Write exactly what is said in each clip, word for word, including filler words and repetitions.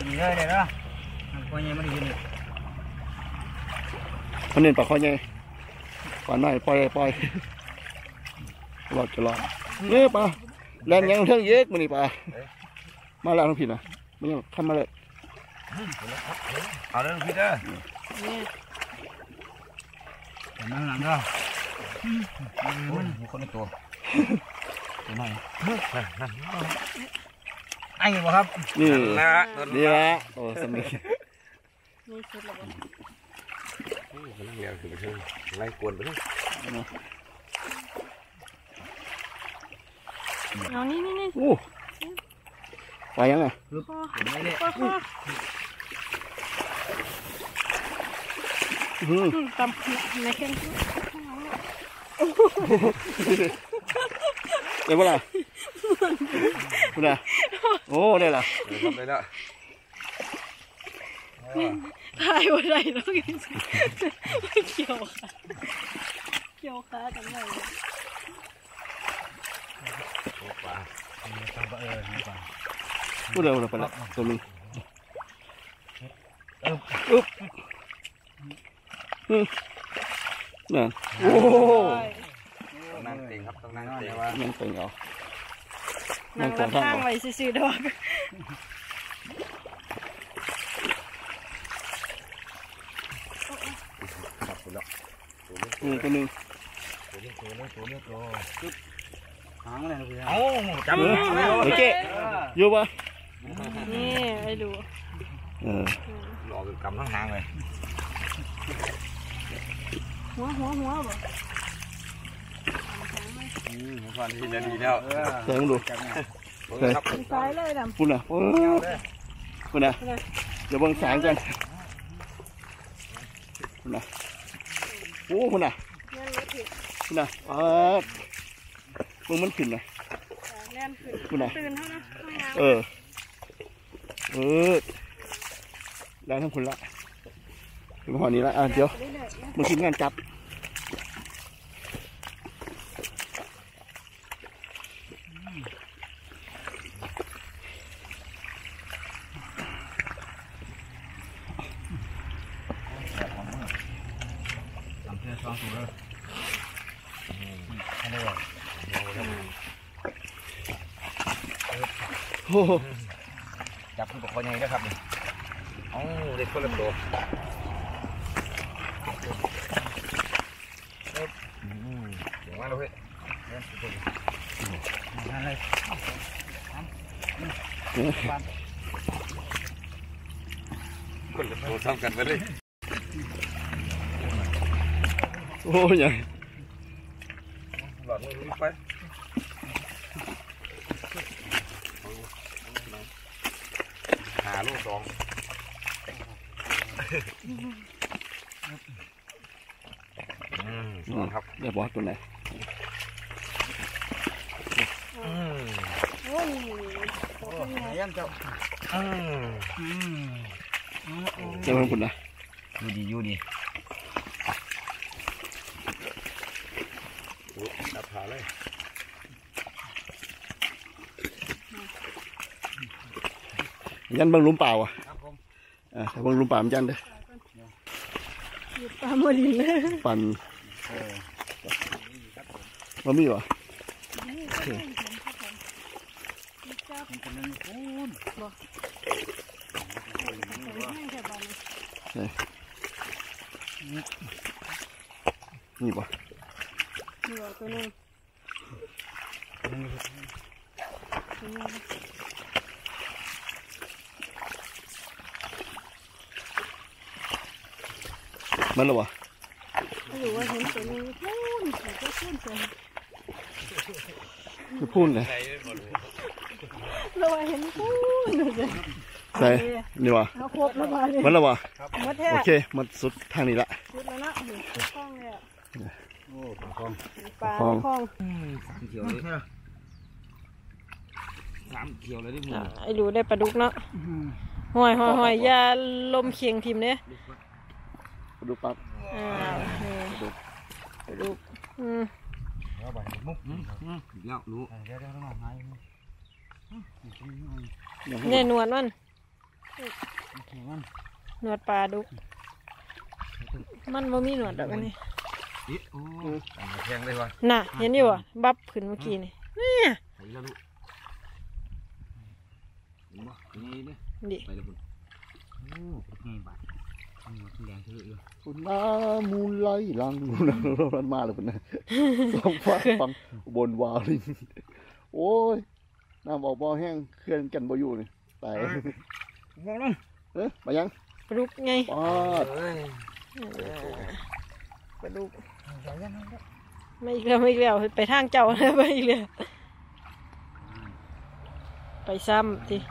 นี่เลยเลยเนาะปลาใหญ่ไม่ได้ยินเลยมันเน้นปลาคอใหญ่ปลาหน่อยปล่อยปล่อยหลอดจะหลอดเนี่ยปลาแรงยังเท่าเยอะมันนี่ปลามาแล้วน้องพี่นะไม่ยังทำมาเลยเอาเลยน้องพี่เด้อเห็นไหมหลังเด้อมันมีคนในตัวตัวไหนไอ้บ่ครับนี่ละนี่ละโอ้สมิงนี่สุดแล้วบ่มันเลี้ยงถึงไปเถอะไล่กวนไปเถอะเอานี่นี่นี่โอ้ไปยังไงคอคอคอตำในแข้งเดี๋ยวเมื่อไหร่เมื่อไหร่โอ้ได้ละได้ละถ่ายว่าไรแล้วกันไม่เกี่ยวค่ะเกี่ยวขากันเลยปลาต้องปลาเออปลาพูดเร็วเลยไปละตัวนึงอึ๊บอึ๊บเนี่ยโอ้ต้องนั่งเต็งครับต้องนั่งเต็งว่านั่งเต็งเหรอนั่งรับข้างไว้ซื่อๆดอกครับคุณละตัวนึงตัวนึงตัวนี้ตัวนี้ตัวนี้ตัวหางอะไรนะพี่เอาจับโอเคอยู่ปะนี่ไอ้ดูเออหลอกกำทั้งหางเลยหัวหัวหัวบ่อืมฟันที่จะดีแล้วเดี๋ยวดูเลยครับสายเลยดำปุ่นอ่ะปุ่นอ่ะเดี๋ยวเบิ่งแสงกันปุ่นอ่ะโอ้ปุ่นอ่ะปุ่นอ่ะเออมึงมันขึ้นเลยปุ่นอ่ะตื่นเท่านั้นเออเออได้ทั้งคนละถึงหอนี้ละอ่ะเดี๋ยวมึงคิดงานจับสองตัวเลยอันนี้โอ้จับขึ้นปกคอใหญ่ด้วยครับนี่อ๋อเด็กคนละตัวเดี๋ยวมาเลยนั่นเลยคนละตัวทำกันไปเลยโอ้ยใหญ่หลอดมือไปหาลูกสองอืมครับเดี๋ยวบอกตัวไหนโอ้ยยังเจ้าอืมเจ้าของคุณนะอยู่ดีอยู่ดีจับขาเลยยันบังลุมเปล่าอ่ะอ่าบังลุมเปล่ามันยันเด้อปลาโมดินเลยปั่นมันมีวะนี่ปะนี่ว่าตัวนึงมันหรอวะไม่รู้ว่าเห็นตัวนึงพูนแต่ก็พูนเฉยไม่พูนเลยเราเห็นพูนเลยใช่นี่วะมันหรอวะโอเคมันสุดทางนี้ละสุดแล้วนะคล้องเลยอ่ะโอ้ปลาคล้องปลาคล้องสามเขียวเลยสามเขียวเลยดิมึงไอ้ดูได้ปลาดุกเนาะหอยหอยหอยยาลมเคียงทิมเนี่ยปลาดุกปั๊บอ่าปลาดุกอืมแล้วไปมุกแล้วรู้เดี๋ยวเดี๋ยวต้องหายเนี่ยนวลมันมันหนวดปลาดุกมันบ่มีหนวดดอกอันนี้นิดโอ้แข็งเลยวะน่ะเห็นอยู่อ่ะบับขึ้นเมื่อกี้นี่เนี่ยไปแล้วลูกเห็นบ่นี่นี่ดิไปแล้วคุณโอ้ไงบาดมันหมดแดงเยอะอยู่คุณน้ามูลไล่ลังรันมาเลยเป็นไงสองฟ้าฟังบนวาลินโอ้ยน้ำออกบ่อแห้งเคลื่อนกันบ่อยู่นี่ตายมองลงเอ๊ะมายังปลาดุกไงปาดเอ้ยปลาดุกไม่อีกแล้วไม่อีกแล้วไปทางเจ้าแล้วไปอีกแล้วไปซ้ำที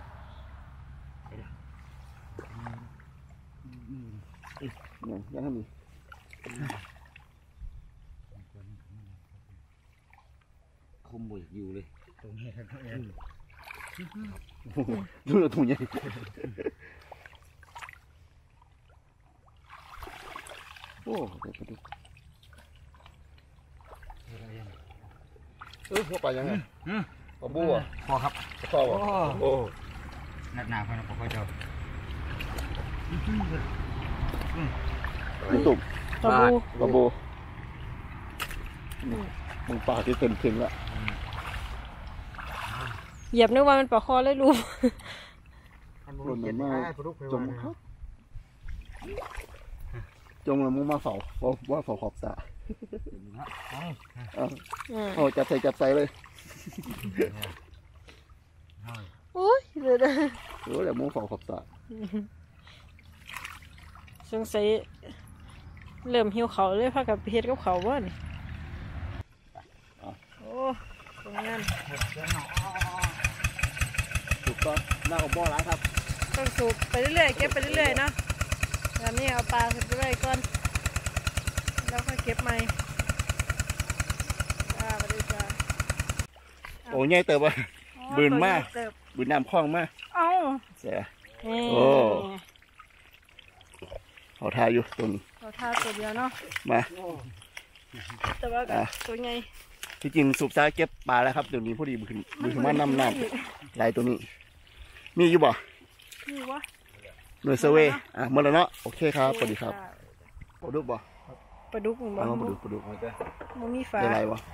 ยังยังให้มีคมบ่อยอยู่เลยตรงนี้ครับดูแล้วถุงใหญ่โอ้เด็กกระดูกเออหัวไปยังไงปลาบัวพอครับปลาข้าวโอ้หนักหนาพอนะพอค่อยเจ้าตุ่มปลาบูปลาบัวมึงปลาที่เต็มถึงละเหยียบนึกว่ามันปลาคอเลยรู้หล่นมันมากจมครับจมแล้วมึงมาเฝ้าว่าว่าเฝ้าขอบสระโอ้จับใส่จับใส่เลยโอ้ยเดี๋ยวนะโอ้เดี๋ยวมึงเฝ้าขอบสระสงสัยเริ่มหิวเขาเลยพากับเฮ็ดกับเขาบ้านโอ้ตรงนั้นถูกต้องหน้าของบ่อร้ายครับต้องสูบไปเรื่อยๆเก็บไปเรื่อยๆเนาะแบบนี้เอาปลาขึ้นไปไว้ก่อนแล้วค่อยเก็บใหม่จ้าไปเลยจ้าโอ้ยใหญ่เติบอ่ะ บืนมากเติบบืนน้ำคล่องมากเอ้าเสียนี่โอ้ เขาทาอยู่ตัวนี้เราทาตัวเดียวเนาะมาแต่ว่าก็อ่ะตัวใหญ่ที่จริงสูบซ้ายเก็บปลาแล้วครับเดี๋ยวนี้พอดีบืนบืนมาน้ำน้ำไหลตัวนี้ มีอยู่บ่นี่วะหน่วยเซเว่อ่ะหมดแล้วเนาะโอเคครับสวัสดีครับปลาดุกบ่ปลาดุกมึงบ่เอาปลาดุกปลาดุกมันมีฝาได้ไรวะ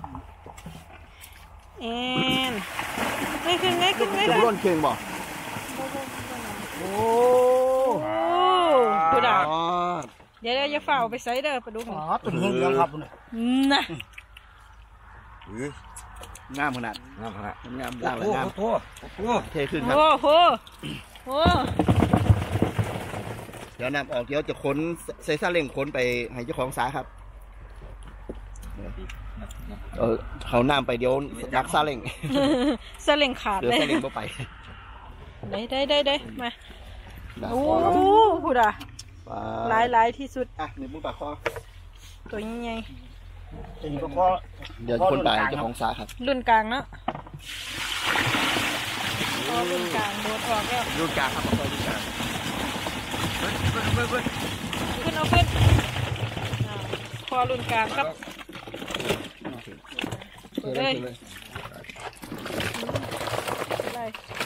แอนง่ายขึ้นง่ายขึ้นง่ายจะขึ้นร่นเค็งบ่โอ้กูด่าอ๋อเดี๋ยวเดี๋ยวอย่าฝ่าเอาไปใส่เด้อปลาดุกอ๋อตัวนี้เยอะครับเนี่ยน่ะเฮ้ยงามขนาดงามขนาดงามโอ้ล่างโหและงามโอ้โหเทขึ้นครับโอ้โหโอ้เดี๋ยวนำออกเดี๋ยวจะค้นใส่ซาเล้งค้นไปให้เจ้าของสาครับเออเขานำไปเดี๋ยวนักซาเล้งสลิงขาดเดี๋ยวเลยซาเล้งบ่ไปได้ได้ได้ได้มานะโอ้พูดอ่ะปลาหลายหลายที่สุดอ่ะนี่มึงปลาคอตัวใหญ่ตีก็พอเดี๋ยวคนไปเจ้าของสาครับรุ่นกลางเนาะพอรุ่นกลางโดดออกแล้วรุ่นกลางครับปลาคอรุ่นกลางขึ้นเอาขึ้นอ่าพอรุ่นกลางครับเลย เลย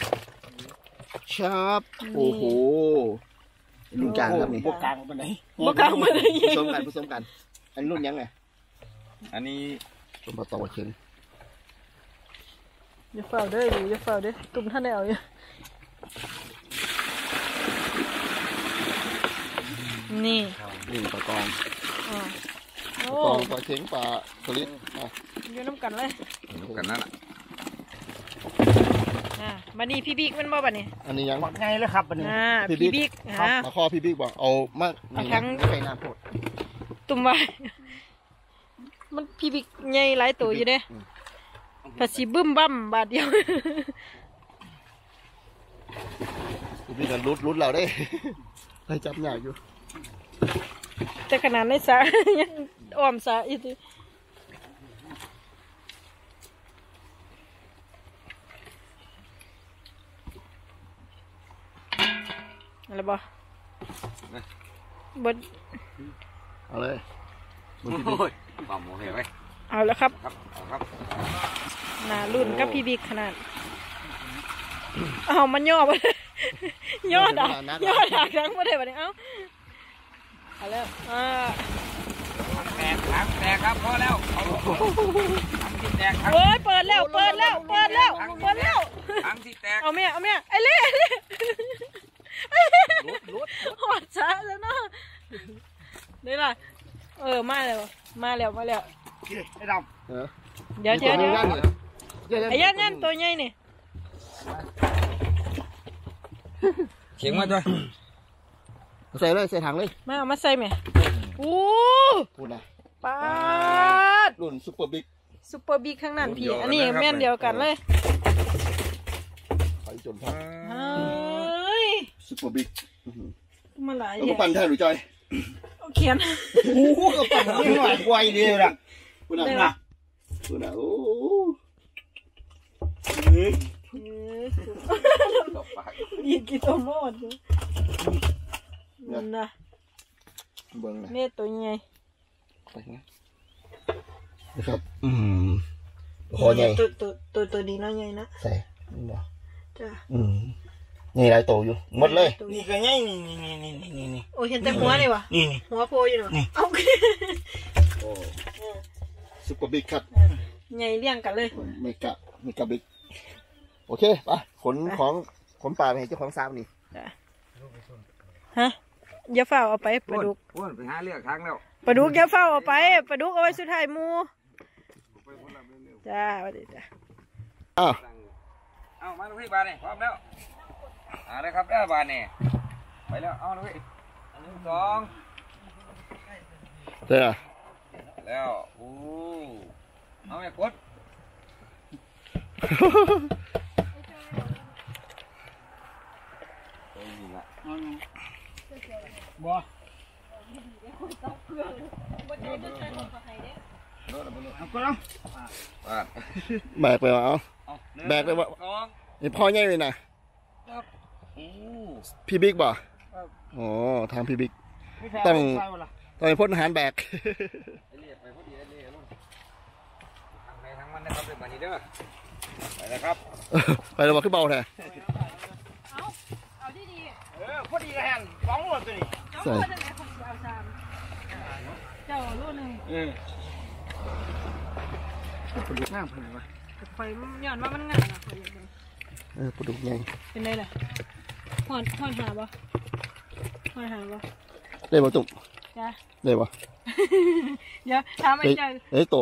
ครับโอ้โหรุ่นกลางครับนี่บกกลางไปไหนบกกลางมาเลยผสมกันผสมกันอันนี้รุ่นยังไงอันนี้ต้นปลาตอเข็งอย่าเฝ้าเด้ออยู่อย่าเฝ้าเด้อตุ่มท่านได้เอาอยู่นี่นี่ปลากองอ่าโอ้ปลากองปลาเข็งปลาสลิดอ่ะอยู่น้ำกันเลยกันนั่นแหละอ่ามาดีพี่บิ๊กมันบ่บัดนี้อันนี้ยังหมดไงเลยครับอันนี้อ่าพี่พี่บิ๊บิ๊กกอ่ามาข้อพี่บิ๊กบอกเอามากเอาทั้งใส่น้ำโพดตุ่มไว้มันพี่บิ๊กใหญ่หลายตัวอยู่เด้ภาษีบึ้มบั้มบาทเดียวพี่บิ๊กกันรุดรุดเราได้ ได้จับยากอยู่แต่ขนาดในสระ ยังอ้อมสระอีกทีอะไรบ่บดเอาเลยโอ้ยความโมโหไว้เอาแล้วครับครับเอาครับหนารุ่นกับพี่บิ๊กขนาดเอามันย่อไปยอดอ่ะยอดอ่ะครั้งไม่ได้แบบนี้เอ้าเอาแล้วอ่าแตกถังแตกครับพอแล้วเอาถังที่แตกถังเฮ้ยเปิดแล้วเปิดแล้วเปิดแล้วเปิดแล้วถังที่แตกเอาเมียเอาเมียไอ้เล่หอดช้าแล้วเนาะนี่ล่ะเออมาแล้วมาแล้วมาแล้วไอ้ดำเออเดี๋ยวเดี๋ยวเดี๋ยวเดี๋ยวไอ้ยันยันตัวใหญ่นี่เขียงมาด้วยใส่เลยใส่ถังเลยมาเอามาใส่ไหมอู้พูดนะปาดรุ่นซุปเปอร์บิ๊กซุปเปอร์บิ๊กข้างนั้นพี่อันนี้แม่นเดียวกันเลยไปจนพักเฮ้ยซุปเปอร์บิ๊กมาหลายแล้วแยก็ปั่นแทนหรือจอยเขียนโอ้โหก็ปั่นไม่ไหวไวเดียวนะพูดนะนะพูดนะโอ้ยีกิโตโมดนั่นนะเบิ้งนะเม่ตัวใหญ่ไปนะนะครับ อืมคอใหญ่ตัวตัวตัวตัวนี้น่าใหญ่นะใส่นี่บ่จ้ะอืมนี่หลายตัวอยู่หมดเลยนี่ก็ง่ายนี่นี่นี่นี่นี่โอ้เห็นแต่หัวเลยวะนี่นี่หัวโพอยู่เนาะโอเคโอ้ซุปเปอร์บิ๊กครับใหญ่เลี้ยงกันเลยเมกะเมกะบิ๊กโอเคไปขนของขนปลาไปให้เจ้าของซาวนี่ฮะอย่าเฝ้าเอาไปปลาดุกอ้วนไปหาเลือกทางแล้วปลาดุกอย่าเฝ้าเอาไปปลาดุกเอาไว้สุดท้ายหมูจ้าสวัสดีจ้าอ้าวเอามาลูกพี่บานนี่พร้อมแล้วเอาเลยครับได้บานนี่ไปแล้วเอาลูกพี่หนึ่งสองเด้อแล้วอู้เอาแม่กดบ่ เอาก็แล้วแบกไปวะเอาแบกไปวะนี่พ่อใหญ่เลยนะพี่บิ๊กบ่อ๋อทางพี่บิ๊กต้องต้องไปพ่นอาหารแบกไปพอดีเลยลูกทางไหนทางมันนะครับเป็นแบบนี้เด้อไปเลยครับไปเราบอกขึ้นเบาแท้เอาเอาดีดีเออพอดีกับแฮนสองหมดตัวนี้เจ้าคนไหนคนเดียวสามเจ้าลูกหนึ่งเออปลาดุกง่ามเพิ่นวะไฟย้อนว่ามันง่ายนะไฟเออปลาดุกใหญ่เป็นไรล่ะหอนหอนหาบ่หอนหาบ่ได้บ่ตุ่มจ้าได้บ่เดี๋ยวถามไอ้เอ้ยเจ้าเอ้ยโต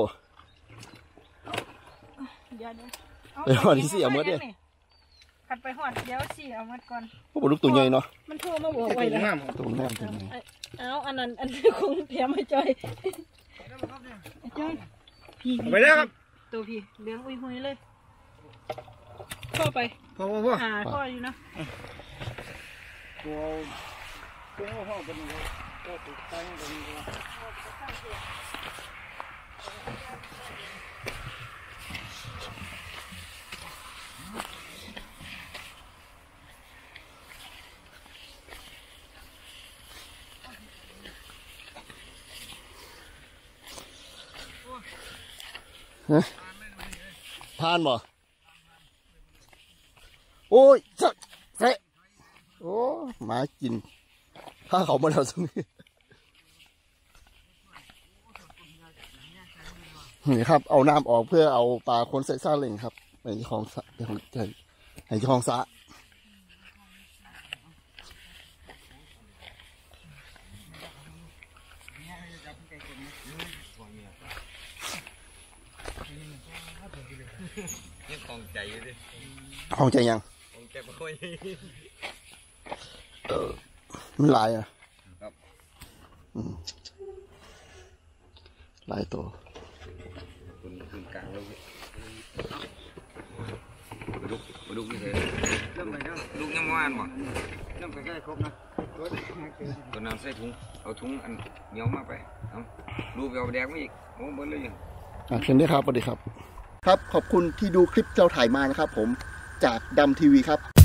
เดี๋ยวเดี๋ยวไปหอดที่สี่เอาหมดเด้ขัดไปหอดเดี๋ยวสี่เอาหมดก่อนพวกปลาดุกตัวใหญ่เนาะมันโทรมาบอกไว้แล้วตัวงามตัวใหญ่เอาอันนั้นอันนี้คงเตรียมให้จอยจอยพี่ไปแล้วครับตัวพี่เลี้ยงอุ้ยหุยเลยเข้าไปพอพอพอหาพ่ออยู่นะตัวตัวพ่อเป็นยังไงก็ติดตั้งเป็นยังไงทานบ่โอ้ยจะเฮ้โอ้หมากินถ้าเขามาแล้วตรงนี้นี่ครับเอาน้ำออกเพื่อเอาปลาคนใส่ซาเล้งครับไปที่คลองสะไปของใจให้ที่คลองสะยังคงใจอยู่ดิคลองใจยังคงใจบ่ค่อยเออมันหลายอ่ะครับอืมหลายตัวคุณคุณกลางลูกมาดูมาดูนี่เลยเริ่มไปแล้วลูกยังไม่อ่านบ่เริ่มไปใกล้ครบนะตัวน้ำใส่ถุงเอาถุงอันเหนียวมาไปเอาดูไปเอาแดงมาอีกโอ้เบิ้ลเลยอ่ะเชิญได้ครับสวัสดีครับ ครับขอบคุณที่ดูคลิปเราถ่ายมานะครับผมจากดำทีวีครับ